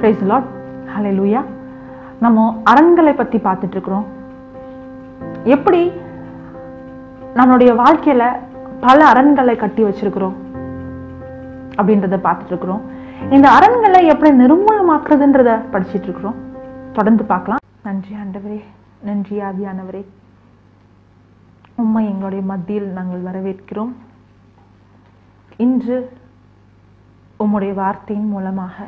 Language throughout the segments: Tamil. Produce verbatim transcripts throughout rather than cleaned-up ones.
Praise the Lord. Hallelujah. நம்ம அரண்களை பத்தி பார்த்துட்டு இருக்கிறோம். எப்படி நம்மளுடைய வாழ்க்கையில பல அரண்களை கட்டி வச்சிருக்கிறோம் அப்படின்றத பார்த்துட்டு இருக்கிறோம். இந்த அரண்களை எப்படி நிர்மூலமாக்குறதுன்றத படிச்சுட்டு இருக்கிறோம். தொடர்ந்து பார்க்கலாம். நன்றி ஆண்டவரே, நன்றி ஆவியானவரே, உம்மை எங்களுடைய மத்தியில் நாங்கள் வரவேற்கிறோம். இன்று உம்முடைய வார்த்தையின் மூலமாக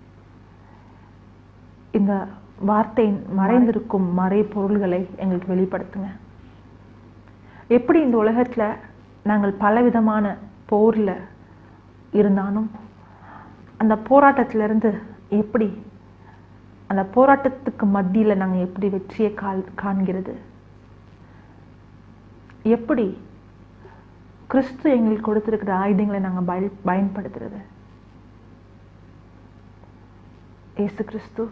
இந்த வார்த்தையின் மறைந்திருக்கும் மறை பொருள்களை எங்களுக்கு வெளிப்படுத்துங்க. எப்படி இந்த உலகத்துல நாங்கள் பலவிதமான போர்ல இருந்தாலும் அந்த போராட்டத்திலிருந்து எப்படி அந்த போராட்டத்துக்கு மத்தியில நாங்கள் எப்படி வெற்றியை கால் காண்கிறது, எப்படி கிறிஸ்து எங்களுக்கு கொடுத்திருக்கிற ஆயுதங்களை நாங்கள் பய பயன்படுத்துறது. இயேசு கிறிஸ்து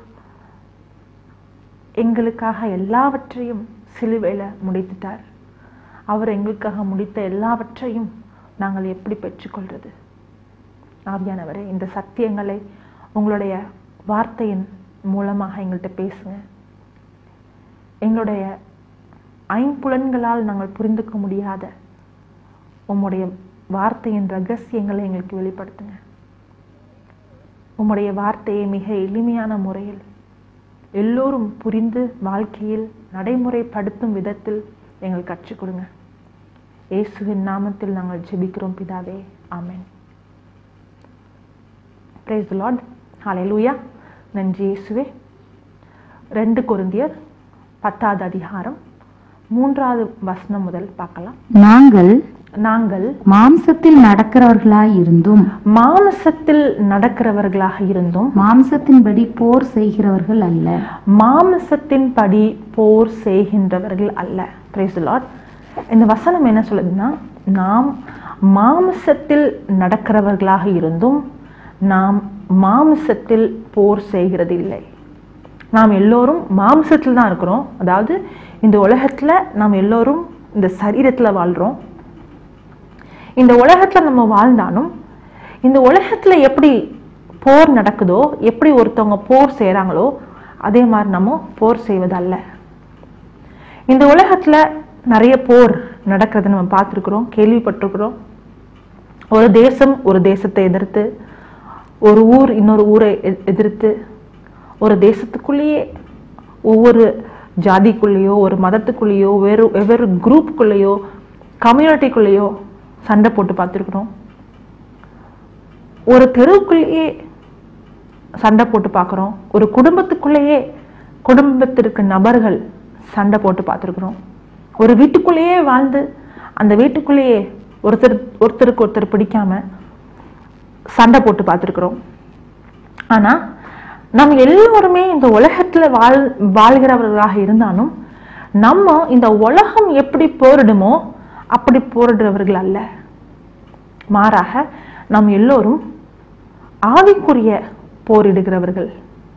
எங்களுக்காக எல்லாவற்றையும் சிலுவையில முடித்துட்டார். அவர் எங்களுக்காக முடித்த எல்லாவற்றையும் நாங்கள் எப்படி பெற்றுக்கொள்றது? ஆவியானவரே, இந்த சத்தியங்களை உங்களுடைய வார்த்தையின் மூலமாக எங்கள்கிட்ட பேசுங்க. எங்களுடைய ஐம்புலன்களால் நாங்கள் புரிந்துக்க முடியாத உம்முடைய வார்த்தையின் ரகசியங்களை எங்களுக்கு வெளிப்படுத்துங்க. உம்முடைய வார்த்தையை மிக எளிமையான முறையில் எல்லோரும் புரிந்து வாழ்க்கையில் நடைமுறைப்படுத்தும் விதத்தில் எங்களுக்கு கற்றுக் கொடுங்க. இயேசுவின் நாமத்தில் நாங்கள் ஜெபிக்கிறோம் பிதாவே, ஆமென். Praise the Lord. Hallelujah. நன்றி இயேசுவே. ரெண்டு கொரிந்தியர் பத்தாவது அதிகாரம் மூன்றாவது வசனம் முதல் பார்க்கலாம். நாங்கள் நாங்கள் மாம்சத்தில் நடக்கிறவர்களாய் இருந்தும் மாம்சத்தில் நடக்கிறவர்களாக இருந்தும் மாம்சத்தின்படி போர் செய்கிறவர்கள் அல்ல. மாம்சத்தின்படி போர் செய்கின்றவர்கள் அல்ல. Praise the Lord. இந்த வசனம் என்ன சொல்லுதுன்னா, நாம் மாம்சத்தில் நடக்கிறவர்களாக இருந்தும் நாம் மாம்சத்தில் போர் செய்கிறது இல்லை. நாம் எல்லோரும் மாம்சத்தில் தான் இருக்கிறோம். அதாவது இந்த உலகத்துல நாம் எல்லோரும் இந்த சரீரத்துல வாழ்றோம். இந்த உலகத்துல நம்ம வாழ்ந்தாலும் இந்த உலகத்துல எப்படி போர் நடக்குதோ, எப்படி ஒருத்தவங்க போர் செய்யறாங்களோ அதே மாதிரி நம்ம போர் செய்வதல்ல. இந்த உலகத்துல நிறைய போர் நடக்கிறத நம்ம பார்த்துருக்கிறோம், கேள்விப்பட்டிருக்கிறோம். ஒரு தேசம் ஒரு தேசத்தை எதிர்த்து, ஒரு ஊர் இன்னொரு ஊரை எதிர்த்து, ஒரு தேசத்துக்குள்ளேயே ஒவ்வொரு ஜாதிக்குள்ளேயோ ஒரு மதத்துக்குள்ளேயோ வேறு வெவ்வேறு குரூப்புக்குள்ளேயோ கம்யூனிட்டிக்குள்ளேயோ சண்டை போட்டு பார்த்துருக்குறோம். ஒரு தெருவுக்குள்ளேயே சண்டை போட்டு பார்க்குறோம். ஒரு குடும்பத்துக்குள்ளேயே குடும்பத்திற்கு நபர்கள் சண்டை போட்டு பார்த்துருக்குறோம். ஒரு வீட்டுக்குள்ளேயே வாழ்ந்து அந்த வீட்டுக்குள்ளேயே ஒருத்தர் ஒருத்தருக்கு ஒருத்தர் பிடிக்காம சண்டை போட்டு பார்த்துருக்குறோம். ஆனா நம்ம எல்லோருமே இந்த உலகத்துல வாழ் வாழ்கிறவர்களாக இருந்தாலும் நம்ம இந்த உலகம் எப்படி போரிடுமோ அப்படி போரிடுறவர்கள் அல்ல. மாறாக நாம் எல்லோரும் ஆவிக்குரிய போரிடுகிறவர்கள்.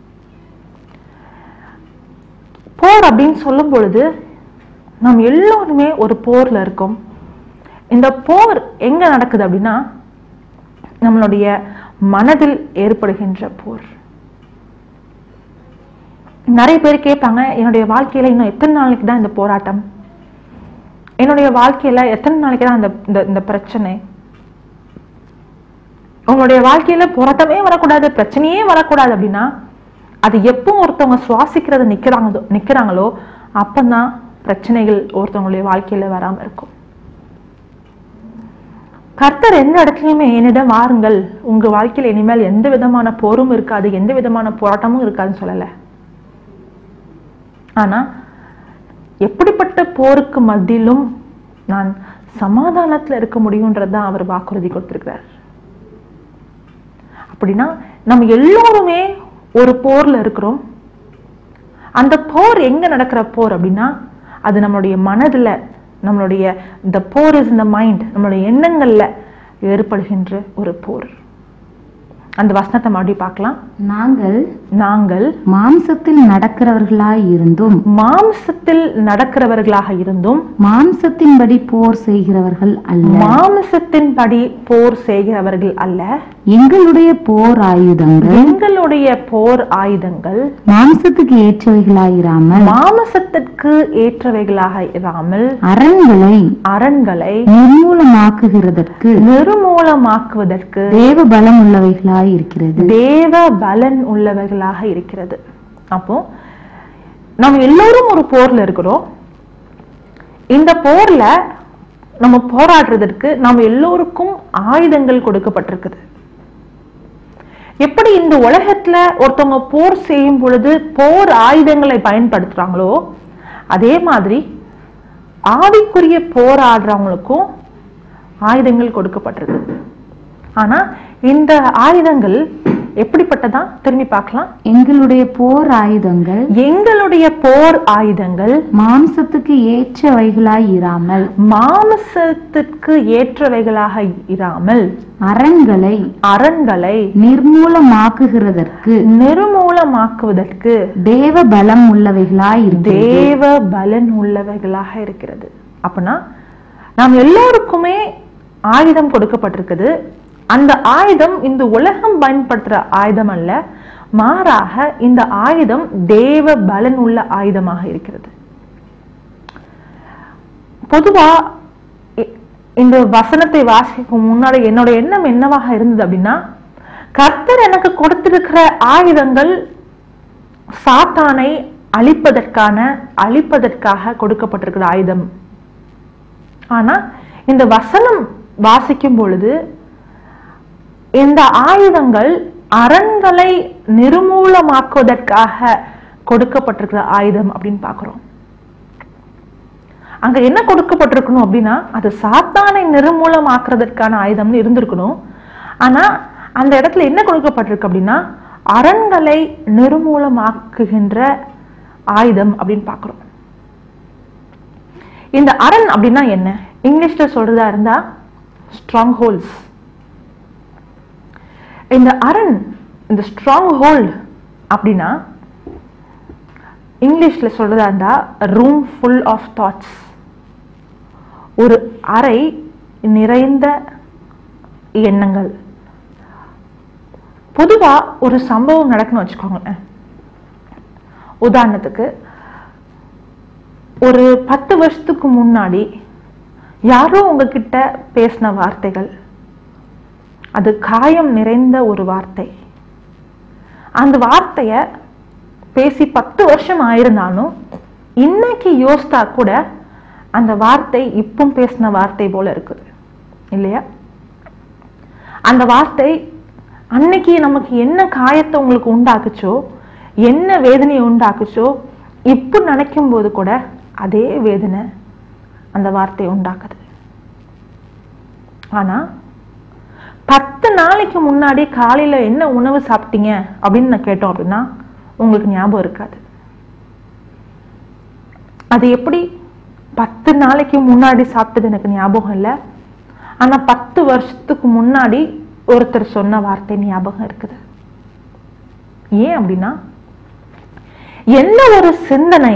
போர் அப்படின்னு சொல்லும் பொழுது நாம் எல்லோருமே ஒரு போர்ல இருக்கோம். இந்த போர் எங்க நடக்குது அப்படின்னா நம்மளுடைய மனதில் ஏற்படுகின்ற போர். நிறைய பேர் கேட்பாங்க, என்னுடைய வாழ்க்கையில இன்னும் எத்தனை நாளைக்கு தான் இந்த போராட்டம், என்னுடைய வாழ்க்கையில எத்தனை நாளைக்கு தான் இந்த இந்த பிரச்சனை. உங்களுடைய வாழ்க்கையில போராட்டமே வரக்கூடாது, பிரச்சனையே வரக்கூடாது அப்படின்னா அது எப்போ ஒருத்தவங்க சுவாசிக்கிறத நிக்கிறாங்க நிக்கிறாங்களோ அப்பதான் பிரச்சனைகள் ஒருத்தவங்களுடைய வாழ்க்கையில வராம இருக்கும். கர்த்தர் எந்த இடத்துலயுமே என்னிடம் வாருங்கள், உங்க வாழ்க்கையில இனிமேல் எந்த விதமான போரும் இருக்காது, எந்த விதமான போராட்டமும் இருக்காதுன்னு சொல்லல. ஆனா எப்படிப்பட்ட போருக்கு மத்தியிலும் நான் சமாதானத்துல இருக்க முடியும்ன்றதுதான் அவர் வாக்குறுதி கொடுத்திருக்கிறார். அப்படின்னா நம்ம எல்லோருமே ஒரு போர்ல இருக்கிறோம். அந்த போர் எங்க நடக்கிற போர் அப்படின்னா அது நம்மளுடைய மனதுல, நம்மளுடைய இந்த போர் இஸ் இந்த மைண்ட், நம்மளுடைய எண்ணங்கள்ல ஏற்படுகின்ற ஒரு போர். அந்த வசனத்தை மறுபடியும் பார்க்கலாம். நாங்கள் நாங்கள் மாம்சத்தில் நடக்கிறவர்களாய் இருந்தும் மாம்சத்தில் நடக்கிறவர்களாக இருந்தும் மாம்சத்தின்படி போர் செய்கிறவர்கள் அல்ல. மாம்சத்தின்படி போர் செய்கிறவர்கள் அல்ல. எங்களுடைய போர் ஆயுதங்கள் எங்களுடைய போர் ஆயுதங்கள் மாம்சத்துக்கு ஏற்றவைகளாயிராமல் மாம்சத்திற்கு ஏற்றவைகளாக இராமல் அரண்களை அரண்களை நிர்மூலமாக்குகிறதற்கு நிர்மூலமாக்குவதற்கு தேவ பலம் உள்ளவைகளாய் இருக்கிறது. தேவ பலன் உள்ளவைகளாக இருக்கிறது. அப்போ நம்ம எல்லோரும் ஒரு போர்ல இருக்கிறோம். இந்த போர்ல நம்ம போராடுறதற்கு நம்ம எல்லோருக்கும் ஆயுதங்கள் கொடுக்கப்பட்டிருக்குது. எப்படி இந்த உலகத்துல ஒருத்தவங்க போர் செய்யும் பொழுது போர் ஆயுதங்களை பயன்படுத்துறாங்களோ அதே மாதிரி ஆவிக்குரிய போராடுறவங்களுக்கும் ஆயுதங்கள் கொடுக்கப்பட்டிருக்கு. ஆனா இந்த ஆயுதங்கள் எப்படிப்பட்டதா திரும்பி பார்க்கலாம். எங்களுடைய போர் ஆயுதங்கள் எங்களுடைய போர் ஆயுதங்கள் மாம்சத்துக்கு ஏற்றவைகளாய் இராமல் மாம்சத்துக்கு ஏற்றவைகளாக இராமல் அரண்களை அரண்களை நிர்மூலமாக்குகிறதற்கு நிர்மூலமாக்குவதற்கு தேவ பலம் உள்ளவைகளாய் இருக்கிறது. தேவ பலன் உள்ளவைகளாக இருக்கிறது. அப்பனா நாம் எல்லோருக்குமே ஆயுதம் கொடுக்கப்பட்டிருக்குது. அந்த ஆயுதம் இந்த உலகம் பயன்படுத்துற ஆயுதம் அல்ல, மாறாக இந்த ஆயுதம் தேவ பலன் உள்ள ஆயுதமாக இருக்கிறது. பொதுவா இந்த வசனத்தை வாசிக்கும் முன்னாடி என்னோட எண்ணம் என்னவாக இருந்தது அப்படின்னா, கர்த்தர் எனக்கு கொடுத்திருக்கிற ஆயுதங்கள் சாத்தானை அழிப்பதற்கான அழிப்பதற்காக கொடுக்கப்பட்டிருக்கிற ஆயுதம். ஆனா இந்த வசனம் வாசிக்கும் பொழுது இந்த ஆயுதங்கள் அரண்களை நிர்மூலமாக்குவதற்காக கொடுக்கப்பட்டிருக்கிற ஆயுதம் அப்படின்னு பாக்குறோம். அங்க என்ன கொடுக்கப்பட்டிருக்கணும் அப்படின்னா, அது சாத்தானை நிர்மூலமாக்குறதற்கான ஆயுதம்னு இருந்திருக்கணும். ஆனா அந்த இடத்துல என்ன கொடுக்கப்பட்டிருக்கு அப்படின்னா, அரண்களை நிர்மூலமாக்குகின்ற ஆயுதம் அப்படின்னு பாக்குறோம். இந்த அரண் அப்படின்னா என்ன? இங்கிலீஷ்ல சொல்றதா இருந்தா ஸ்ட்ராங் ஹோல்ஸ். இந்த அரண், இந்த ஸ்ட்ராங் ஹோல்ட் அப்படின்னா இங்கிலீஷ்ல சொல்றதா இருந்தா ரூம் ஃபுல் ஆஃப் தாட்ஸ். ஒரு அறை நிறைந்த எண்ணங்கள். பொதுவா ஒரு சம்பவம் நடக்கணும் வச்சுக்கோங்க. உதாரணத்துக்கு ஒரு பத்து வருஷத்துக்கு முன்னாடி யாரோ உங்ககிட்ட பேசின வார்த்தைகள், அது காயம் நிறைந்த ஒரு வார்த்தை. அந்த வார்த்தைய பேசி பத்து வருஷம் ஆயிருந்தாலும் இன்னைக்கு யோசித்தா கூட அந்த வார்த்தை இப்போ பேசின வார்த்தை போல இருக்குது இல்லையா? அந்த வார்த்தை அன்னைக்கு நமக்கு என்ன காயத்தை உங்களுக்கு உண்டாக்குச்சோ, என்ன வேதனையை உண்டாக்குச்சோ, இப்போ நினைக்கும் போது கூட அதே வேதனை அந்த வார்த்தையை உண்டாக்குது. ஆனா பத்து நாளைக்கு முன்னாடி காலையில என்ன உணவு சாப்பிட்டீங்க அப்படின்னு நான் கேட்டோம் அப்படின்னா உங்களுக்கு ஞாபகம் இருக்காது. அது எப்படி பத்து நாளைக்கு முன்னாடி சாப்பிட்டது எனக்கு ஞாபகம் இல்லை, ஆனா பத்து வருஷத்துக்கு முன்னாடி ஒருத்தர் சொன்ன வார்த்தை ஞாபகம் இருக்குது. ஏன் அப்படின்னா, என்ன ஒரு சிந்தனை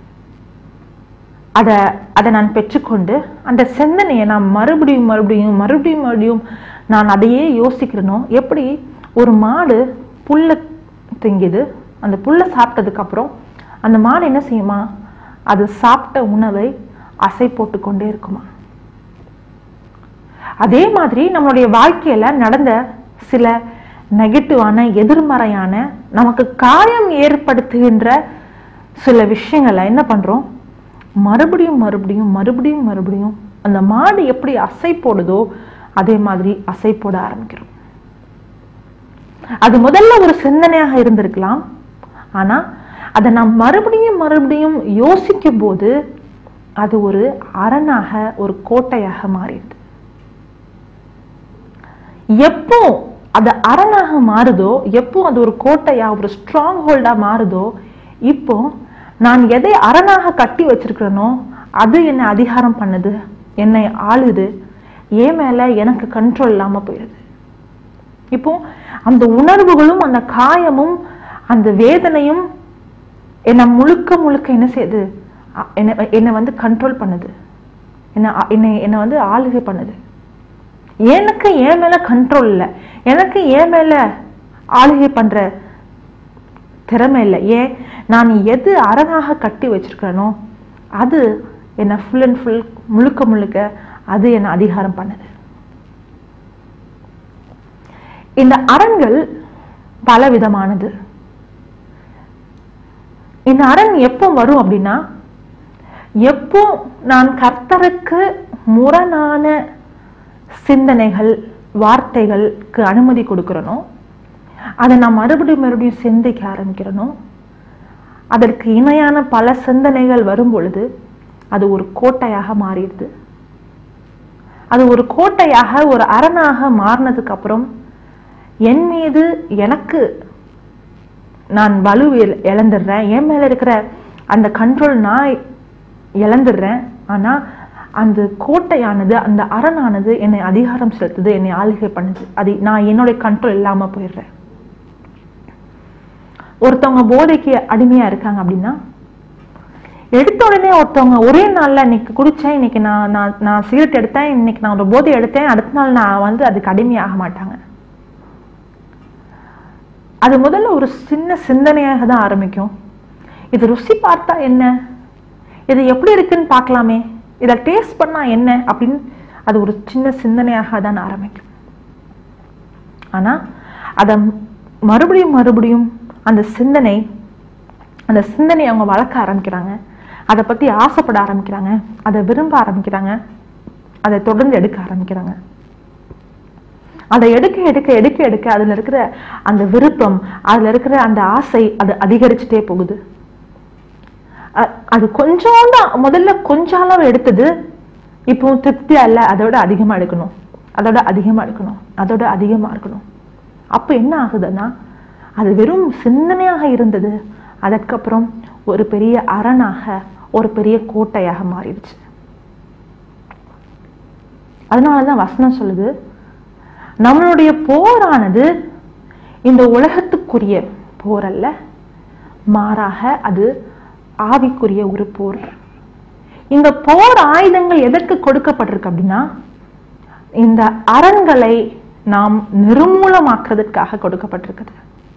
அத அதை நான் பெற்றுக்கொண்டு அந்த சிந்தனையை நான் மறுபடியும் மறுபடியும் மறுபடியும் மறுபடியும் நான் அதையே யோசிக்கிறேனோ, எப்படி ஒரு மாடு புல்ல திங்குது, அந்த புல்லை சாப்பிட்டதுக்கு அப்புறம் அந்த மாடு என்ன செய்யுமா, அது சாப்பிட்ட உணவை அசை போட்டு கொண்டே இருக்குமா. அதே மாதிரி நம்மளுடைய வாழ்க்கையில நடந்த சில நெகட்டிவான எதிர்மறையான நமக்கு காயம் ஏற்படுத்துகின்ற சில விஷயங்களை என்ன பண்றோம், மறுபடியும் மறுபடியும் மறுபடியும் மறுபடியும் அந்த மாடு எப்படி அசை போடுதோ அதே மாதிரி அசை போட ஆரம்பிக்கிறோம். அது முதல்ல ஒரு சிந்தனையாக இருந்திருக்கலாம், ஆனா அதை நாம் மறுபடியும் மறுபடியும் யோசிக்கும் போது அது ஒரு அரணாக, ஒரு கோட்டையாக மாறிடுது. எப்போ அது அரணாக மாறுதோ, எப்போ அது ஒரு கோட்டையா, ஒரு ஸ்ட்ராங் ஹோல்டா மாறுதோ, இப்போ நான் எதை அரணாக கட்டி வச்சிருக்கிறேனோ அது என்னை அதிகாரம் பண்ணுது, என்னை ஆளுது, ஏன் மேல எனக்கு கண்ட்ரோல் இல்லாம போயிடுது. இப்போ அந்த உணர்வுகளும் அந்த காயமும் அந்த வேதனையும் என்ன முழுக்க முழுக்க என்ன செய்யுது, என்னை என்னை வந்து கண்ட்ரோல் பண்ணுது, என்ன என்னை என்னை வந்து ஆளுகை பண்ணுது. எனக்கு என் மேல கண்ட்ரோல் இல்லை, எனக்கு என் மேல ஆளுகை பண்ற திறமை இல்லை. ஏன்? நான் எது அரணாக கட்டி வச்சிருக்கிறேனோ அது என்னை ஃபுல் அண்ட் ஃபுல் முழுக்க முழுக்க அது என்னை அதிகாரம் பண்ணுது. இந்த அரண்கள் பல விதமானது. இந்த அரண் எப்போ வரும் அப்படின்னா, எப்போ நான் கர்த்தருக்கு முரணான சிந்தனைகள் வார்த்தைகளுக்கு அனுமதி கொடுக்கிறனோ, அதை நான் மறுபடியும் மறுபடியும் சிந்திக்க ஆரம்பிக்கிறனோ, அதற்கு இணையான பல சிந்தனைகள் வரும் பொழுது அது ஒரு கோட்டையாக மாறிடுது. அது ஒரு கோட்டையாக ஒரு அரணாக மாறினதுக்கு அப்புறம் என் மீது எனக்கு நான் வலு இழந்துடுறேன், என் மேல இருக்கிற அந்த கண்ட்ரோல் நான் இழந்துடுறேன். ஆனா அந்த கோட்டையானது, அந்த அரணானது என்னை அதிகாரம் செலுத்துது, என்னை ஆளுகை பண்ணுது. அது நான் என்னுடைய கண்ட்ரோல் இல்லாம போயிடுறேன். ஒருத்தவங்க போதைக்கு அடிமையா இருக்காங்க அப்படின்னா, எடுத்த உடனே ஒருத்தவங்க ஒரே நாள்ல இன்னைக்கு குடிச்சேன், இன்னைக்கு நான் நான் நான் சிகரெட் எடுத்தேன், இன்னைக்கு நான் ஒரு போதை எடுத்தேன், அடுத்த நாள் நான் வந்து அதுக்கு அடிமையாக மாட்டாங்க. அது முதல்ல ஒரு சின்ன சிந்தனையாக தான் ஆரம்பிக்கும். இது ருசி பார்த்தா என்ன, இது எப்படி இருக்குன்னு பார்க்கலாமே, இதை டேஸ்ட் பண்ணா என்ன அப்படின்னு அது ஒரு சின்ன சிந்தனையாக தான் ஆரம்பிக்கும். ஆனா அதை மறுபடியும் மறுபடியும் அந்த சிந்தனை அந்த சிந்தனை அவங்க வளர்க்க ஆரம்பிக்கிறாங்க, அதை பத்தி ஆசைப்பட ஆரம்பிக்கிறாங்க, அதை விரும்ப ஆரம்பிக்கிறாங்க, அதை தொடர்ந்து எடுக்க ஆரம்பிக்கிறாங்க. அதை எடுக்க எடுக்க எடுக்க எடுக்க அதுல இருக்கிற அந்த விருப்பம், அதுல இருக்கிற அந்த ஆசை அது அதிகரிச்சுட்டே போகுது. அது கொஞ்சம் தான் முதல்ல கொஞ்சம் அளவு எடுத்தது, இப்போ திருப்தியா இல்லை, அதோட அதிகமா எடுக்கணும், அதோட அதிகமா எடுக்கணும், அதோட அதிகமா இருக்கணும். அப்ப என்ன ஆகுதுன்னா, அது வெறும் சிந்தனையாக இருந்தது, அதற்கப்புறம் ஒரு பெரிய அரணாக ஒரு பெரிய கோட்டையாக மாறிடுச்சு. அதனாலதான் வசனம் சொல்லுது, நம்மளுடைய போரானது இந்த உலகத்துக்குரிய போர் அல்ல, மாறாக அது ஆவிக்குரிய ஒரு போர். இந்த போர் ஆயுதங்கள் எதற்கு கொடுக்கப்பட்டிருக்கு அப்படின்னா, இந்த அரண்களை நாம் நிர்மூலமாக்குறதுக்காக கொடுக்கப்பட்டிருக்குது.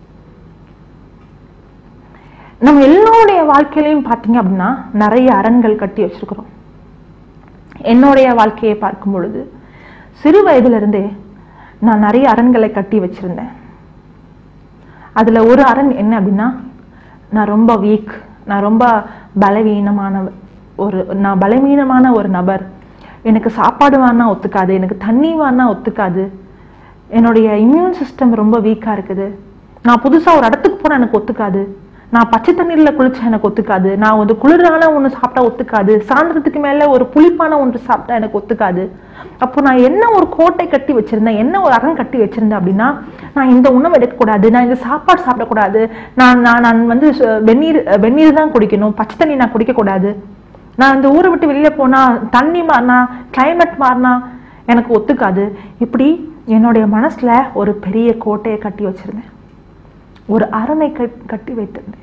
நம்ம எல்லோருடைய வாழ்க்கையிலையும் பார்த்தீங்க அப்படின்னா நிறைய அரண்கள் கட்டி வச்சிருக்கிறோம். என்னுடைய வாழ்க்கையை பார்க்கும் பொழுது சிறு வயதுல இருந்தே நான் நிறைய அரண்களை கட்டி வச்சிருந்தேன். அதுல ஒரு அரண் என்ன அப்படின்னா, நான் ரொம்ப வீக், நான் ரொம்ப பலவீனமான ஒரு நான் பலவீனமான ஒரு நபர். எனக்கு சாப்பாடு வானா ஒத்துக்காது, எனக்கு தண்ணி வானா ஒத்துக்காது, என்னுடைய இம்யூன் சிஸ்டம் ரொம்ப வீக்கா இருக்குது, நான் புதுசா ஒரு இடத்துக்கு போனா எனக்கு ஒத்துக்காது, நான் பச்சை தண்ணீர்ல குளிச்சா எனக்கு ஒத்துக்காது, நான் ஒரு குளிரான ஒன்று சாப்பிட்டா ஒத்துக்காது, சாயந்தரத்துக்கு மேல ஒரு புளிப்பான ஒன்று சாப்பிட்டா எனக்கு ஒத்துக்காது. அப்போ நான் என்ன ஒரு கோட்டை கட்டி வச்சிருந்தேன், என்ன ஒரு அரண் கட்டி வச்சிருந்தேன் அப்படின்னா, நான் இந்த உணவு எடுக்கக்கூடாது, நான் இந்த சாப்பாடு சாப்பிடக்கூடாது, நான் நான் நான் வந்து வெந்நீர் வெந்நீர் தான் குடிக்கணும், பச்சை தண்ணி நான் குடிக்கக்கூடாது, நான் இந்த ஊரை விட்டு வெளியில போனா தண்ணி மாறினா கிளைமேட் மாறினா எனக்கு ஒத்துக்காது. இப்படி என்னுடைய மனசுல ஒரு பெரிய கோட்டையை கட்டி வச்சிருந்தேன், ஒரு அரணை கட்டி வைத்திருந்தேன்.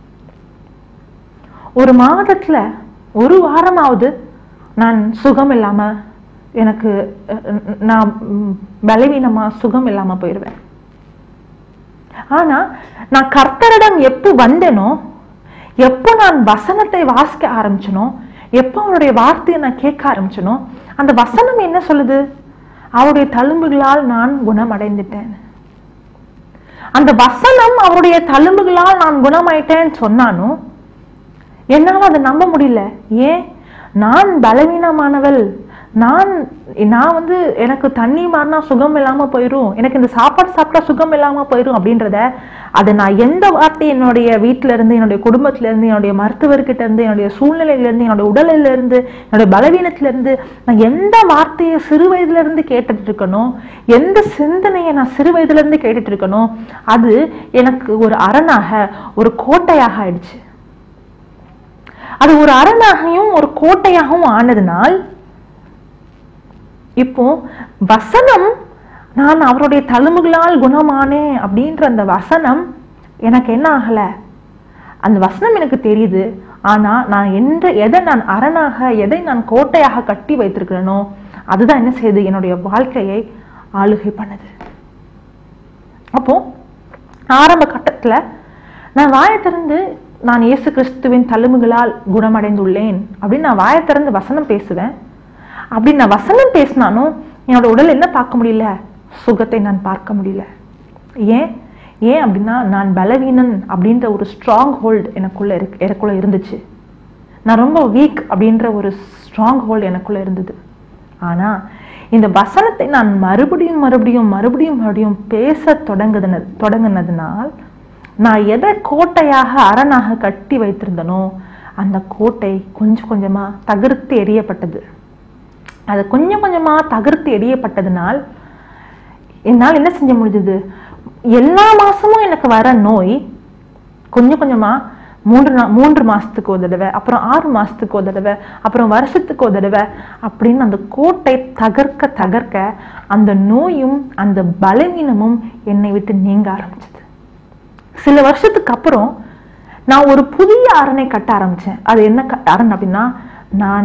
ஒரு மாதத்துல ஒரு வாரமாவது நான் சுகம் இல்லாம, எனக்கு நான் பலவீனமா சுகம் இல்லாம போயிடுவேன். ஆனா நான் கர்த்தரிடம் எப்போ வந்தேனோ, எப்போ நான் வசனத்தை வாசிக்க ஆரம்பிச்சனோ, எப்போ அவருடைய வார்த்தையை நான் கேட்க ஆரம்பிச்சனோ, அந்த வசனம் என்ன சொல்லுது? அவருடைய தழும்புகளால் நான் குணமடைந்துட்டேன். அந்த வசனம் அவருடைய தழும்புகளால் நான் குணமாயிட்டேன்னு சொன்னானோ என்னால அதை நம்ப முடியல. ஏன்? நான் பலவீனமானவள், நான் நான் வந்து எனக்கு தண்ணி மாறினா சுகம் இல்லாம போயிடும், எனக்கு இந்த சாப்பாடு சாப்பிட்டா சுகம் இல்லாம போயிடும் அப்படின்றத அதை நான் எந்த வார்த்தை என்னுடைய வீட்டுல இருந்து, என்னுடைய குடும்பத்துல இருந்து, என்னுடைய மருத்துவர்கிட்ட இருந்து, என்னுடைய சூழ்நிலையில இருந்து, என்னுடைய உடலில இருந்து, என்னுடைய பலவீனத்துல இருந்து நான் எந்த வார்த்தையை சிறு வயதுல இருந்து கேட்டுட்டு இருக்கணும், எந்த சிந்தனையை நான் சிறு வயதுல இருந்து கேட்டுட்டு இருக்கணும், அது எனக்கு ஒரு அரணாக ஒரு கோட்டையாக ஆயிடுச்சு. அது ஒரு அரணாகவும் ஒரு கோட்டையாகவும் ஆனதுனால் இப்போ வசனம், நான் அவருடைய தழும்புகளால் குணமானேன் அப்படின்ற அந்த வசனம் எனக்கு என்ன ஆகல, அந்த வசனம் எனக்கு தெரியுது, ஆனா நான் என்ற எதை நான் அரணாக எதை நான் கோட்டையாக கட்டி வைத்திருக்கிறேனோ அதுதான் என்ன செய்யுது, என்னுடைய வாழ்க்கையை ஆளுகை பண்ணுது. அப்போ ஆரம்ப கட்டத்துல நான் வாயை திறந்து நான் இயேசு கிறிஸ்துவின் தழும்புகளால் குணமடைந்துள்ளேன் அப்படின்னு நான் வாயை திறந்து வசனம் பேசுவேன். அப்படி நான் வசனம் பேசினாலும் என்னோட உடல் என்ன பார்க்க முடியல, சுகத்தை நான் பார்க்க முடியல. ஏன் ஏன் அப்படின்னா நான் பலவீனன் அப்படின்ற ஒரு ஸ்ட்ராங் ஹோல்டு எனக்குள்ள இருக்கு எனக்குள்ள இருந்துச்சு. நான் ரொம்ப வீக் அப்படின்ற ஒரு ஸ்ட்ராங் ஹோல்டு எனக்குள்ள இருந்தது. ஆனா இந்த வசனத்தை நான் மறுபடியும் மறுபடியும் மறுபடியும் மறுபடியும் பேச தொடங்குது தொடங்கினதுனால் நான் எதை கோட்டையாக அரணாக கட்டி வைத்திருந்தனோ அந்த கோட்டை கொஞ்சம் கொஞ்சமா தகர்த்து எறியப்பட்டது. அது கொஞ்சம் கொஞ்சமா தகர்த்து எறியப்பட்டதுனால் என்னால் என்ன செஞ்ச முடிஞ்சது, எல்லா மாசமும் எனக்கு வர நோய் கொஞ்சம் கொஞ்சமா மூன்று மூன்று மாசத்துக்கு ஒரு தடவை, அப்புறம் ஆறு மாசத்துக்கு ஒரு தடவை, அப்புறம் வருஷத்துக்கு ஒரு தடவை அப்படின்னு அந்த கோட்டை தகர்க்க தகர்க்க அந்த நோயும் அந்த பலவீனமும் என்னை விட்டு நீங்க ஆரம்பிச்சது. சில வருஷத்துக்கு அப்புறம் நான் ஒரு புதிய அரணை கட்ட ஆரம்பிச்சேன். அது என்ன அரண் அப்படின்னா, நான்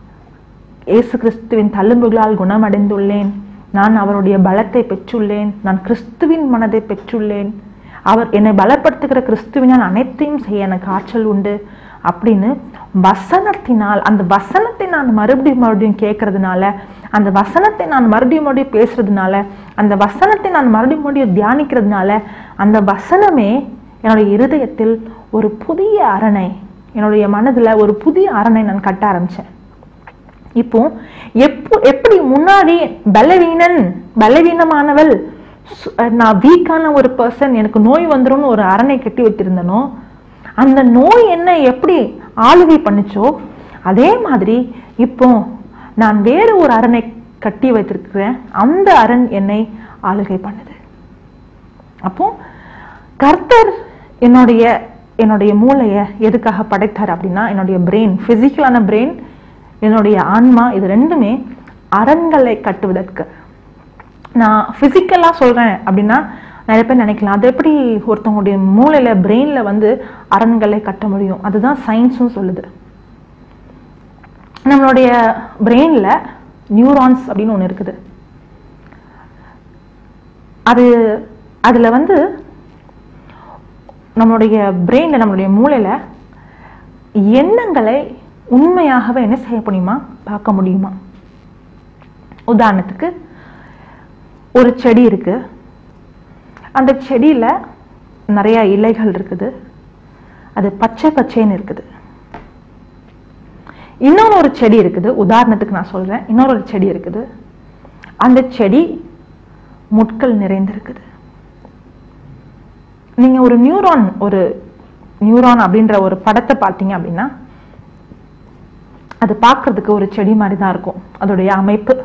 இயேசு கிறிஸ்துவின் தழும்புகளால் குணமடைந்துள்ளேன், நான் அவருடைய பலத்தை பெற்றுள்ளேன், நான் கிறிஸ்துவின் மனதை பெற்றுள்ளேன், அவர் என்னை பலப்படுத்துகிற கிறிஸ்துவினால் அனைத்தையும் செய்ய எனக்கு ஆற்றல் உண்டு அப்படின்னு வசனத்தினால், அந்த வசனத்தை நான் மறுபடியும் மறுபடியும் கேட்கறதுனால, அந்த வசனத்தை நான் மறுபடியும் மறுபடியும் பேசுறதுனால, அந்த வசனத்தை நான் மறுபடியும் மறுபடியும் தியானிக்கிறதுனால அந்த வசனமே என்னுடைய இருதயத்தில் ஒரு புதிய அரணை, என்னுடைய மனதுல ஒரு புதிய அரணை நான் கட்ட ஆரம்பிச்சேன். இப்போ எப்போ எப்படி முன்னாடி பலவீனன் பலவீனமானவள், நான் வீக்கான ஒரு பர்சன், எனக்கு நோய் வந்துரும்னு ஒரு அரணை கட்டி வச்சிருந்தனோ, அந்த நோய் என்ன எப்படி ஆளுகை பண்ணுச்சோ அதே மாதிரி இப்போ நான் வேறு ஒரு அரணை கட்டி வைத்திருக்கிறேன், அந்த அரண் என்னை ஆளுகை பண்ணுது. அப்போ கர்த்தர் என்னுடைய என்னுடைய மூளைய எதுக்காக படைத்தார் அப்படின்னா, என்னுடைய பிரெயின், பிசிக்கலான பிரெயின், என்னுடைய ஆன்மா, இது ரெண்டுமே அரண்களை கட்டுவதற்கு. நான் பிசிக்கலா சொல்றேன் அப்படின்னா நிறைய பேர் நினைக்கலாம், அது எப்படி ஒருத்தவங்களுடைய மூளையில பிரெயின்ல வந்து அரண்களை கட்ட முடியும்? அதுதான் சயின்ஸும் சொல்லுது. நம்மளுடைய பிரெயின்ல நியூரான்ஸ் அப்படின்னு ஒண்ணு இருக்குது. அது அதுல வந்து நம்மளுடைய பிரெயின்ல, நம்மளுடைய மூளையில எண்ணங்களை உண்மையாகவே என்ன செய்ய முடியுமா, பார்க்க முடியுமா? உதாரணத்துக்கு ஒரு செடி இருக்கு, அந்த செடியில நிறைய இலைகள் இருக்குது, அது பச்சை பச்சைன்னு இருக்குது. இன்னொரு ஒரு செடி இருக்குது, உதாரணத்துக்கு நான் சொல்றேன், இன்னொரு ஒரு செடி இருக்குது, அந்த செடி முட்கள் நிறைந்திருக்குது. நீங்க ஒரு நியூரான் ஒரு நியூரான் அப்படின்ற ஒரு படத்தை பார்த்தீங்க அப்படின்னா அது பார்க்கறதுக்கு ஒரு செடி மாதிரி தான் இருக்கும் அதோடைய அமைப்பு.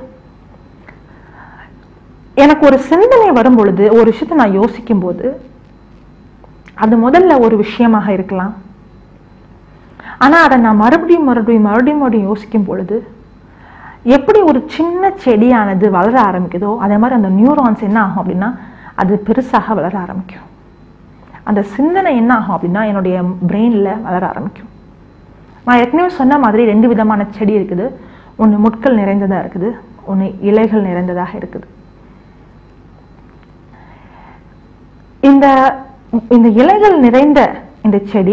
எனக்கு ஒரு சிந்தனை வரும் பொழுது, ஒரு விஷயத்தை நான் யோசிக்கும் போது, அது முதல்ல ஒரு விஷயமாக இருக்கலாம், ஆனா அதை நான் மறுபடியும் மறுபடியும் மறுபடியும் மறுபடியும் யோசிக்கும் பொழுது எப்படி ஒரு சின்ன செடியானது வளர ஆரம்பிக்குதோ அதே மாதிரி அந்த நியூரான்ஸ் என்ன ஆகும் அப்படின்னா அது பெருசாக வளர ஆரம்பிக்கும். அந்த சிந்தனை என்ன ஆகும் அப்படின்னா என்னுடைய பிரெயின்ல வளர ஆரம்பிக்கும். நான் ஏற்கனவே சொன்ன மாதிரி ரெண்டு விதமான செடி இருக்குது. ஒன்று முட்கள் நிறைந்ததா இருக்குது, ஒன்று இலைகள் நிறைந்ததாக இருக்குது. இந்த இந்த இலைகள் நிறைந்த இந்த செடி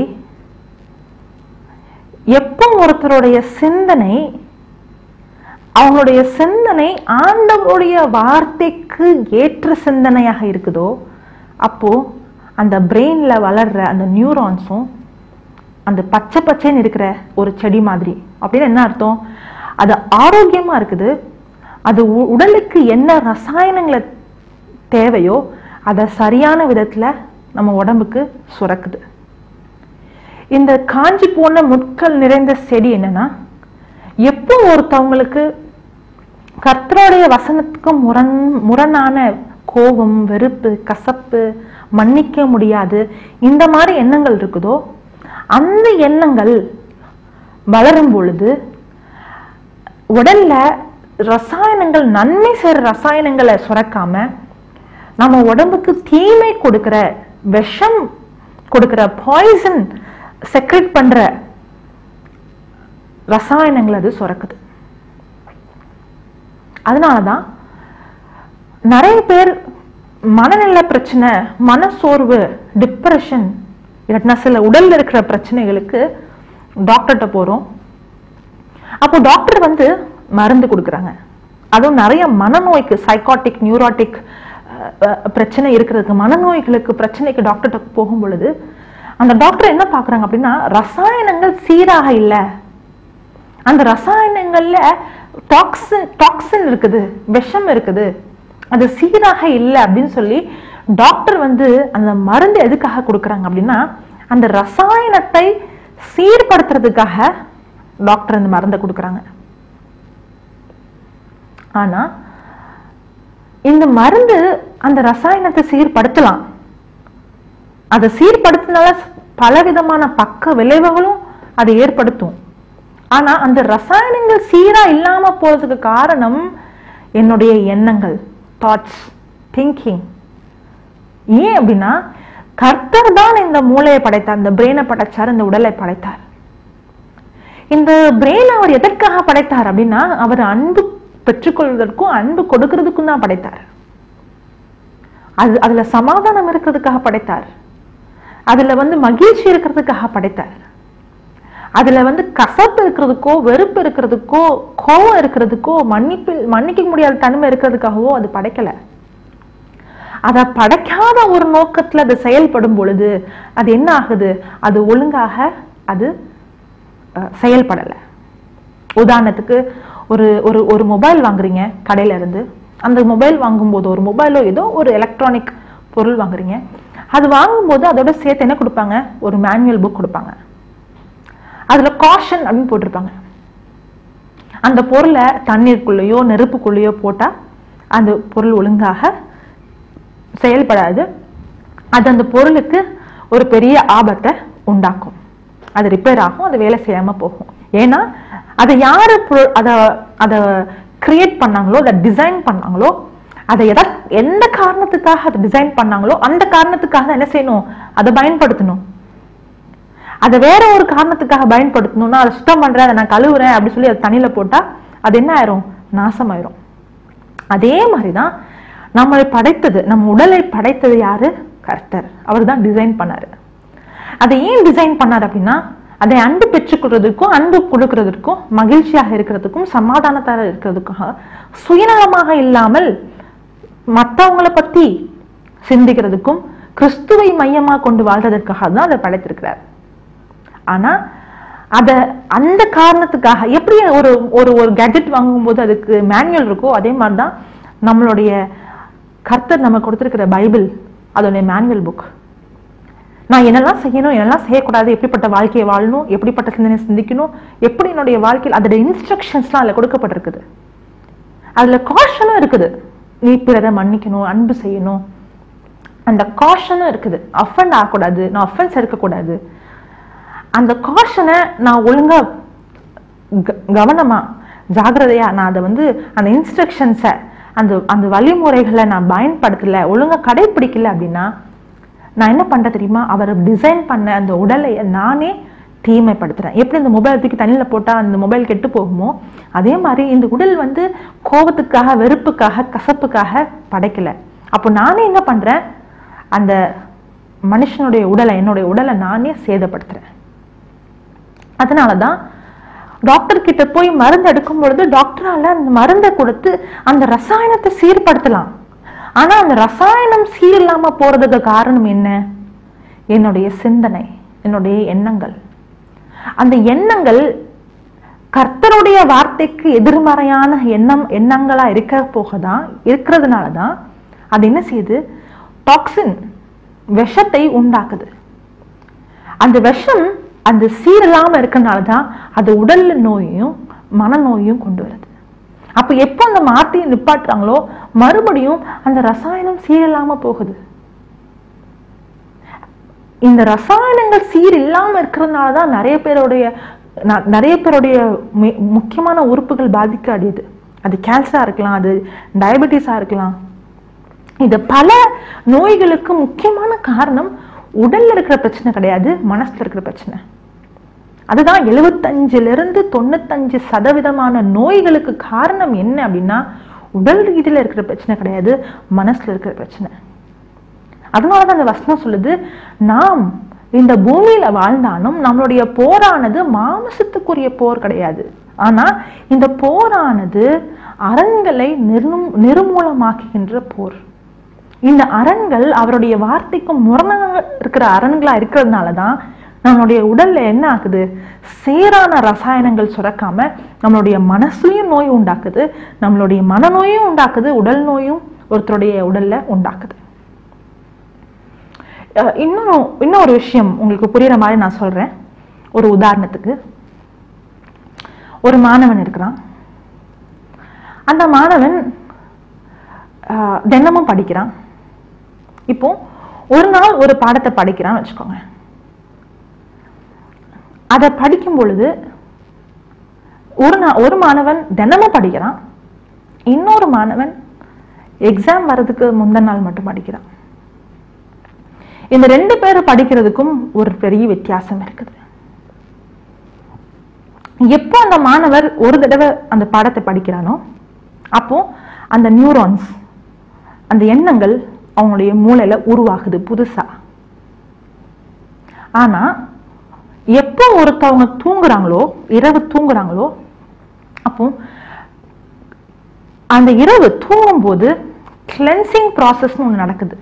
எப்போ ஒருத்தருடைய சிந்தனை, அவங்களுடைய சிந்தனை ஆண்டவருடைய வார்த்தைக்கு ஏற்ற சிந்தனையாக இருக்குதோ அப்போ அந்த பிரெயின்ல வளர்ற அந்த நியூரான்ஸும் அந்த பச்சை பச்சைன்னு இருக்கிற ஒரு செடி மாதிரி. அப்படின்னு என்ன அர்த்தம்? அது ஆரோக்கியமா இருக்குது, அது உடலுக்கு என்ன ரசாயனங்களை தேவையோ அதை சரியான விதத்துல நம்ம உடம்புக்கு சுரக்குது. இந்த காஞ்சி போன முட்கள் நிறைந்த செடி என்னன்னா, எப்போ ஒருத்தவங்களுக்கு கர்த்தருடைய வசனத்துக்கு முரண் முரணான கோபம், வெறுப்பு, கசப்பு, மன்னிக்க முடியாது, இந்த மாதிரி எண்ணங்கள் இருக்குதோ அந்த எண்ணங்கள் வளரும் பொழுது உடல்ல ரசாயனங்கள், நன்மை செய்யற ரசாயனங்களை சுரக்காம நம்ம உடம்புக்கு தீமை கொடுக்கிற, விஷம் கொடுக்கிற, பாய்சன் செக்ரெட் பண்ற ரசாயனங்கள் அது சுரக்குது. அதனாலதான் நிறைய பேர் மனநல பிரச்சனை, மனசோர்வு, டிப்ரெஷன், இல்லாட்டினா சில உடல்ல இருக்கிற பிரச்சனைகளுக்கு டாக்டர்கிட்ட போறோம். அப்போ டாக்டர் வந்து மருந்து கொடுக்குறாங்க. அதுவும் நிறைய மனநோய்க்கு, சைக்காட்டிக், நியூராட்டிக் பிரச்சனை இருக்கிறதுக்கு, மனநோய்களுக்கு பிரச்சனைக்கு டாக்டர்கிட்ட போகும் பொழுது அந்த டாக்டர் என்ன பாக்குறாங்க அப்படின்னா, ரசாயனங்கள் சீராக இல்லை, அந்த ரசாயனங்கள்ல டாக்ஸின் டாக்ஸின் இருக்குது, விஷம் இருக்குது, அது சீராக இல்லை அப்படின்னு சொல்லி டாக்டர் வந்து அந்த மருந்து எதுக்காக கொடுக்குறாங்க அப்படின்னா, அந்த ரசாயனத்தை சீர்படுத்துறதுக்காக டாக்டர் அந்த மருந்தை கொடுக்குறாங்க. ஆனா இந்த மருந்து அந்த ரசாயனத்தை சீர்படுத்தலாம். அதை சீர்படுத்தினால பலவிதமான பக்க விளைவுகளும் அதை ஏற்படுத்தும். ஆனா அந்த ரசாயனங்கள் சீரா இல்லாம போறதுக்கு காரணம் என்னுடைய எண்ணங்கள், தாட்ஸ், திங்கிங். ஏன் அப்படின்னா, கர்த்தர் தான் இந்த மூளையை படைத்தார், இந்த பிரெயினை படைச்சார், இந்த உடலை படைத்தார். இந்த பிரெயின் அவர் எதற்காக படைத்தார் அப்படின்னா, அவர் அன்பு பெற்றுக்கொள்வதற்கும் அன்பு கொடுக்கிறதுக்கும் தான் படைத்தார். அது அதுல சமாதானம் இருக்கிறதுக்காக படைத்தார். அதுல வந்து மகிழ்ச்சி இருக்கிறதுக்காக படைத்தார். அதுல வந்து கசப்பு இருக்கிறதுக்கோ, வெறுப்பு இருக்கிறதுக்கோ, கோபம் இருக்கிறதுக்கோ, மன்னிப்பு மன்னிக்க முடியாத தன்மை இருக்கிறதுக்காகவோ அது படைக்கல. அதை படைக்காத ஒரு நோக்கத்துல அது செயல்படும் பொழுது அது என்ன ஆகுது, அது ஒழுங்காக அது செயல்படல. உதாரணத்துக்கு ஒரு ஒரு ஒரு மொபைல் வாங்குறீங்க கடையில இருந்து. அந்த மொபைல் வாங்கும்போது, ஒரு மொபைலோ ஏதோ ஒரு எலக்ட்ரானிக் பொருள் வாங்குறீங்க, அது வாங்கும்போது அதோட சேர்த்து என்ன கொடுப்பாங்க, ஒரு மேனுவல் புக் கொடுப்பாங்க. அதுல காஷன் அப்படின்னு போட்டிருப்பாங்க. அந்த பொருளை தண்ணீருக்குள்ளேயோ நெருப்புக்குள்ளேயோ போட்டா அந்த பொருள் ஒழுங்காக செயல்படாது. அது அந்த பொருளுக்கு ஒரு பெரிய ஆபத்தை உண்டாக்கும். அது ரிப்பேர் ஆகும், அது வேலை செய்யாம போகும். ஏன்னா அதை யாரு அதை அதை கிரியேட் பண்ணாங்களோ, அதை டிசைன் பண்ணாங்களோ, அதை எதா எந்த காரணத்துக்காக அதை டிசைன் பண்ணாங்களோ அந்த காரணத்துக்காக என்ன செய்யணும், அதை பயன்படுத்தணும். அதை வேற ஒரு காரணத்துக்காக பயன்படுத்தணும்னா, அதை சுத்தம் பண்றேன், அதை நான் கழுவுறேன் அப்படி சொல்லி அதை தண்ணியில போட்டா அது என்ன ஆயிரும், நாசமாயிரும். அதே மாதிரிதான் நம்மளை படைத்தது, நம்ம உடலை படைத்தது யாரு, கர்த்தர். அவர் தான் டிசைன் பண்ணாரு. அதை ஏன் டிசைன் பண்ணாரு அப்படின்னா, அதை அன்பு பெற்றுக்கொள்றதுக்கும், அன்பு கொடுக்கறதுக்கும், மகிழ்ச்சியாக இருக்கிறதுக்கும், சமாதானத்தார இருக்கிறதுக்காக, சுயநலமாக இல்லாமல் மற்றவங்களை பத்தி சிந்திக்கிறதுக்கும், கிறிஸ்துவை மையமா கொண்டு வாழ்றதற்காக தான் அதை படைத்திருக்கிறார். ஆனா அத அந்த காரணத்துக்காக, எப்படி ஒரு ஒரு ஒரு கேட்ஜெட் வாங்கும் போது அதுக்கு மேனுவல் இருக்கோ, அதே மாதிரிதான் நம்மளுடைய கர்த்தர் நம்ம கொடுத்திருக்கிற பைபிள் அதோடைய மேனுவல் புக். நான் என்னெல்லாம் செய்யணும், என்னெல்லாம் செய்யக்கூடாது, எப்படிப்பட்ட வாழ்க்கையை வாழணும், எப்படிப்பட்ட சிந்தனை சிந்திக்கணும், எப்படி என்னுடைய வாழ்க்கையில் அதோட இன்ஸ்ட்ரக்ஷன்ஸ்லாம் அதுல கொடுக்கப்பட்டிருக்குது. அதுல காஷனும் இருக்குது, நீ பிறரை மன்னிக்கணும், அன்பு செய்யணும், அந்த காஷனும் இருக்குது. அஃபெண்ட் ஆகக்கூடாது, நான் அஃபென்ஸ் இருக்கக்கூடாது. அந்த காஷனை நான் ஒழுங்கா கவனமா ஜாகிரதையா நான் அதை வந்து அந்த இன்ஸ்ட்ரக்ஷன்ஸை, அந்த அந்த வழிமுறைகளை நான் பயன்படுத்தல, ஒழுங்கா கடைபிடிக்கல அப்படின்னா நான் என்ன பண்றேன் தெரியுமா, அவர் டிசைன் பண்ண அந்த உடலை நானே தீமைப்படுத்துறேன். எப்படி இந்த மொபைல் தூக்கி தண்ணியில போட்டா அந்த மொபைல் கெட்டு போகுமோ, அதே மாதிரி இந்த உடல் வந்து கோபத்துக்காக, வெறுப்புக்காக, கசப்புக்காக படைக்கல. அப்போ நானே என்ன பண்றேன், அந்த மனுஷனுடைய உடலை, என்னுடைய உடலை நானே சேதப்படுத்துறேன். அதனாலதான் டாக்டர் கிட்ட போய் மருந்து எடுக்கும் பொழுது டாக்டரால அந்த மருந்தை கொடுத்து அந்த ரசாயனத்தை சீர்படுத்தலாம். ஆனா அந்த ரசாயனம் சீரில்லாம போறதுக்கு காரணம் என்ன, என்னுடைய சிந்தனை, என்னுடைய எண்ணங்கள். அந்த எண்ணங்கள் கர்த்தருடைய வார்த்தைக்கு எதிர்மறையான எண்ணம் எண்ணங்களா இருக்க போகதான் இருக்கிறதுனாலதான் அது என்ன செய்யுது, டாக்ஸின், விஷத்தை உண்டாக்குது. அந்த விஷம் அந்த சீரில்லாம இருக்கனாலதான் அது உடல்ல நோயையும் மனநோயும் கொண்டு வருது. அப்ப எப்போ அந்த மாத்தியை நிப்பாட்டுறாங்களோ மறுபடியும் அந்த ரசாயனம் சீரில்லாம போகுது. இந்த ரசாயனங்கள் சீர் இல்லாம இருக்கிறதுனாலதான் நிறைய பேருடைய நிறைய பேருடைய முக்கியமான உறுப்புகள் பாதிக்க அடையுது. அது கேன்சரா இருக்கலாம், அது டயபெட்டிஸா இருக்கலாம். இது பல நோய்களுக்கு முக்கியமான காரணம் உடல்ல இருக்கிற பிரச்சனை கிடையாது, மனசுல இருக்கிற பிரச்சனை. அதுதான் எழுபத்தஞ்சுல இருந்து தொண்ணூத்தஞ்சு சதவீதமான நோய்களுக்கு காரணம் என்ன அப்படின்னா உடல் ரீதியில இருக்கிற பிரச்சனை கிடையாது, மனசுல இருக்கிற பிரச்சனை. அதனாலதான் அந்த வசனம் சொல்லுது, நாம் இந்த பூமியில வாழ்ந்தாலும் நம்மளுடைய போரானது மாமிசத்துக்குரிய போர் கிடையாது. ஆனா இந்த போரானது அரண்களை நிர்மூ நிர்மூலமாக்குகின்ற போர். இந்த அரண்கள் அவருடைய வார்த்தைக்கு முரணாக இருக்கிற அரண்களா இருக்கிறதுனாலதான் நம்மளுடைய உடல்ல என்ன ஆகுது, சேரான ரசாயனங்கள் சுரக்காம நம்மளுடைய மனசுலயும் நோய் உண்டாக்குது, நம்மளுடைய மனநோயும் உண்டாக்குது, உடல் நோயும் ஒருத்தருடைய உடல்ல உண்டாக்குது. இன்னும் இன்னொரு விஷயம் உங்களுக்கு புரியுற மாதிரி நான் சொல்றேன். ஒரு உதாரணத்துக்கு, ஒரு மாணவன் இருக்கிறான். அந்த மாணவன் தினமும் படிக்கிறான். இப்போ ஒரு நாள் ஒரு பாடத்தை படிக்கிறான்னு வச்சுக்கோங்க. அதை படிக்கும் பொழுது ஒரு நாள் ஒரு மாணவன் தினமும் படிக்கிறான், இன்னொரு மாணவன் எக்ஸாம் வர்றதுக்கு முந்தின நாள் மட்டும் படிக்கிறான். இந்த ரெண்டு பேரும் படிக்கிறதுக்கும் ஒரு பெரிய வித்தியாசம் இருக்குது. எப்போ அந்த மாணவர் ஒரு தடவை அந்த பாடத்தை படிக்கிறானோ அப்போ அந்த நியூரான்ஸ், அந்த எண்ணங்கள் அவங்களுடைய மூளையில உருவாகுது புதுசா. ஆனா எப்போ ஒருத்தவங்க தூங்குறாங்களோ, இரவு தூங்குறாங்களோ, அப்போ அந்த இரவு தூங்கும் போது கிளென்சிங் ப்ராசஸ் ஒண்ணு நடக்குது.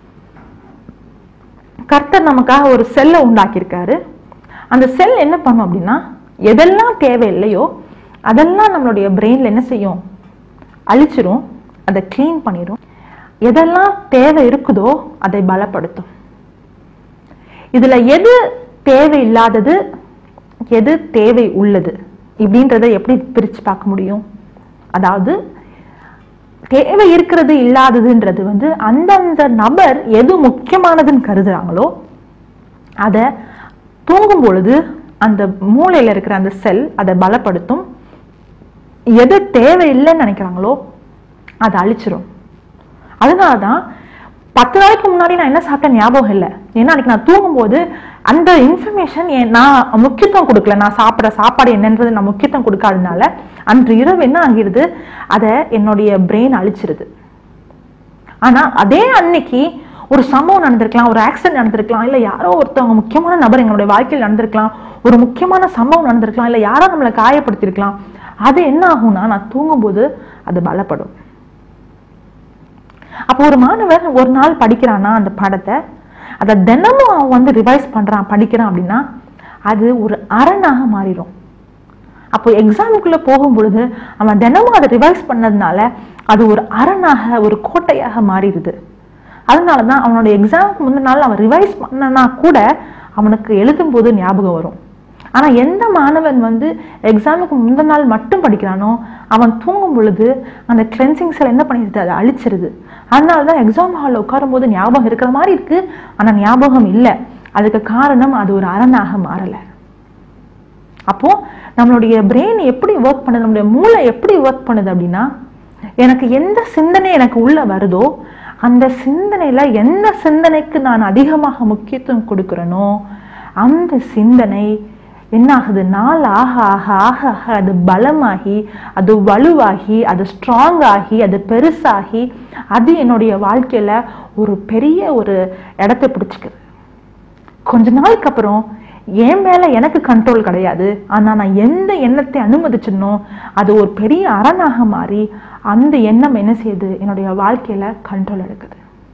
கர்த்தர் நமக்காக ஒரு செல்லை உண்டாக்கியிருக்காரு. அந்த செல் என்ன பண்ணும் அப்படின்னா, எதெல்லாம் தேவையில்லையோ அதெல்லாம் நம்மளுடைய பிரெயின்ல என்ன செய்யும், அழிச்சிரும், அதை கிளீன் பண்ணிடும். எதெல்லாம் தேவை இருக்குதோ அதை பலப்படுத்தும். இதுல எது தேவை இல்லாதது, எது தேவை உள்ளது இப்படின்றத எப்படி பிரிச்சு பார்க்க முடியும்? அதாவது தேவை இருக்கிறது இல்லாததுன்றது வந்து அந்தந்த நபர் எது முக்கியமானதுன்னு கருதுறாங்களோ அதை தூங்கும் பொழுது அந்த மூளையில இருக்கிற அந்த செல் அதை பலப்படுத்தும். எது தேவையில்லைன்னு நினைக்கிறாங்களோ அதை அழிச்சிரும். அதனாலதான் பத்து நாளைக்கு முன்னாடி நான் என்ன சாப்பிட்டேன் ஞாபகம் இல்லை, ஏன்னா அன்னைக்கு நான் தூங்கும் போது அந்த இன்ஃபர்மேஷன் நான் முக்கியத்துவம் கொடுக்கல, நான் சாப்பிட்ற சாப்பாடு என்னன்றது நான் முக்கியத்துவம் கொடுக்காதனால அன்று இரவு என்ன ஆகிடுது, அதை என்னுடைய பிரெயின் அழிச்சிருது. ஆனா அதே அன்னைக்கு ஒரு சம்பவம் நடந்திருக்கலாம், ஒரு ஆக்சிடென்ட் நடந்திருக்கலாம், இல்ல யாரோ ஒருத்தவங்க முக்கியமான நபர் எங்களுடைய வாழ்க்கையில் நடந்திருக்கலாம், ஒரு முக்கியமான சம்பவம் நடந்திருக்கலாம், இல்ல யாரோ நம்மளை காயப்படுத்திருக்கலாம். அது என்ன ஆகும்னா நான் தூங்கும் போது அது பலப்படும். அப்போ ஒரு மாணவர் ஒரு நாள் படிக்கிறானா அந்த பாடத்தை, அதை தினமும் அவன் வந்து ரிவைஸ் பண்றான், படிக்கிறான் அப்படின்னா அது ஒரு அரணாக மாறிடும். அப்போ எக்ஸாமுக்குள்ள போகும் பொழுது அவன் தினமும் அதை ரிவைஸ் பண்ணதுனால அது ஒரு அரணாக, ஒரு கோட்டையாக மாறிடுது. அதனாலதான் அவனுடைய எக்ஸாமுக்கு முந்தின நாள் அவன் ரிவைஸ் பண்ணனா கூட அவனுக்கு எழுதும் போது ஞாபகம் வரும். ஆனா எந்த மாணவன் வந்து எக்ஸாமுக்கு முந்தின நாள் மட்டும் படிக்கிறானோ அவன் தூங்கும் பொழுது அந்த கிளென்சிங் செல் என்ன பண்ணிடுது, அதை அழிச்சிருது. அதனாலதான் எக்ஸாம் ஹாலில் உட்காரும் போது ஞாபகம் இருக்கிற மாதிரி இருக்கு, ஆனா ஞாபகம் இல்லை. அதுக்கு காரணம் அது ஒரு அரணாக மாறல. அப்போ நம்மளுடைய பிரெயின் எப்படி ஒர்க் பண்ணுது, நம்மளுடைய மூளை எப்படி ஒர்க் பண்ணுது அப்படின்னா, எனக்கு எந்த சிந்தனை எனக்கு உள்ள வருதோ அந்த சிந்தனையில எந்த சிந்தனைக்கு நான் அதிகமாக முக்கியத்துவம் கொடுக்கிறேனோ அந்த சிந்தனை என்ன ஆகுது, நாள் ஆக ஆக ஆக ஆக அது பலமாகி, அது வலுவாகி, அது ஸ்ட்ராங் ஆகி, அது பெருசாகி, அது என்னுடைய வாழ்க்கையில ஒரு பெரிய ஒரு இடத்தை பிடிச்சிக்குது. கொஞ்ச நாளுக்கு அப்புறம் என் மேல எனக்கு கண்ட்ரோல் கிடையாது, ஆனா நான் எந்த எண்ணத்தை அனுமதிச்சனோ அது ஒரு பெரிய அரணாக மாறி அந்த எண்ணம் என்ன செய்யுது, என்னுடைய வாழ்க்கையில கண்ட்ரோல் எடுக்குது.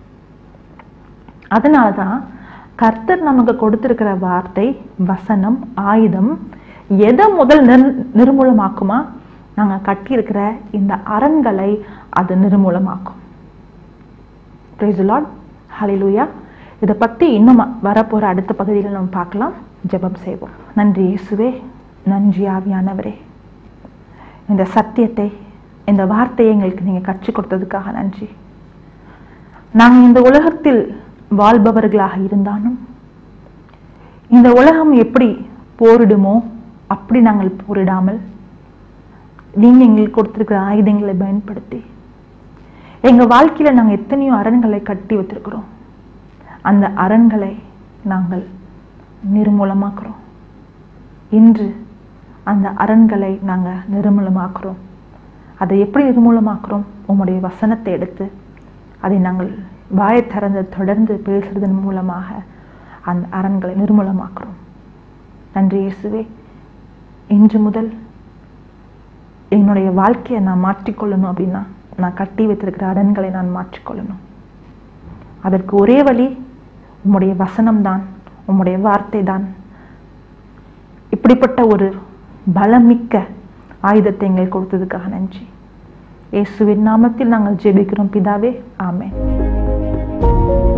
அதனாலதான் கர்த்தர் நமக்கு கொடுத்திருக்கிற வார்த்தை, வசனம், ஆயுதம் எதை முதல் நிர் நிர்மூலமாக்குமா, நாங்க கட்டியிருக்கிற இந்த அரண்களை அது நிர்மூலமாக்கும். Praise the Lord. Hallelujah. இதை பத்தி இன்னும் வரப்போற அடுத்த பகுதியில் நம்ம பார்க்கலாம். ஜெபம் செய்வோம். நன்றி இயேசுவே, நன்றி ஆவியானவரே, இந்த சத்தியத்தை, இந்த வார்த்தையை எங்களுக்கு நீங்க கற்றுக் கொடுத்ததுக்காக நன்றி. நாங்கள் இந்த உலகத்தில் வாழ்பவர்களாக இருந்தாலும் இந்த உலகம் எப்படி போரிடுமோ அப்படி நாங்கள் போரிடாமல் நீங்க எங்களுக்கு கொடுத்திருக்கிற ஆயுதங்களை பயன்படுத்தி எங்க வாழ்க்கையில நாங்க எத்தனையோ அரண்களை கட்டி வச்சிருக்கிறோம், அந்த அரண்களை நாங்கள் நிர்மூலமாக்குறோம். இன்று அந்த அரண்களை நாங்கள் நிர்மூலமாக்குறோம். அதை எப்படி நிர்மூலமாக்குறோம்? உம்முடைய வசனத்தை எடுத்து அதை நாங்கள் வாயை திறந்து தொடர்ந்து பேசுறதன் மூலமாக அந்த அரண்களை நிர்மூலமாக்குறோம். நன்றி இயேசுவே. இன்று முதல் என்னுடைய வாழ்க்கையை நான் மாற்றிக்கொள்ளணும் அப்படின்னா நான் கட்டி வைத்திருக்கிற அரண்களை நான் மாற்றிக்கொள்ளணும். அதற்கு ஒரே வழி உம்முடைய வசனம்தான், உம்முடைய வார்த்தை தான். இப்படிப்பட்ட ஒரு பலமிக்க ஆயுதத்தை எங்களுக்கு கொடுத்ததுக்காக நன்றி. இயேசுவின் நாமத்தில் நாங்கள் ஜெபிக்கிறோம் பிதாவே, ஆமென்.